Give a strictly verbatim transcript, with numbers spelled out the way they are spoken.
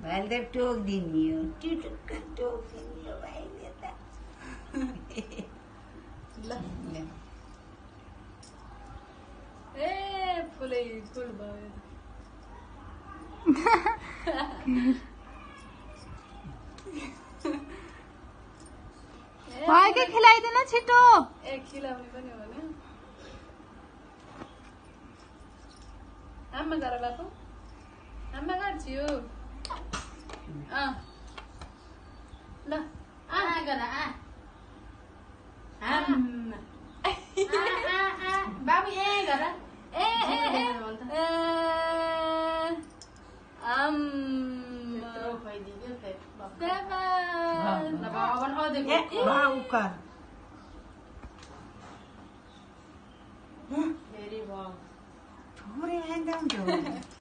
भाइले त टोकिदिने हो टुटुक्क टोकिदिने हो भाइले त ल ए फुलै फुल भयो भाइके खिलाइदिनु छिटो ए खिलाउने पनि हो भने आमा गर बाबु आमा गर्छु अँ ल आ गर आ आमा आ आ आ बाबु ए गर ए ए ए आम त्यत्रो खुवाइदियो बाबा ल बाबा न ए बा उकार फेरि भयो थोरै आइदाम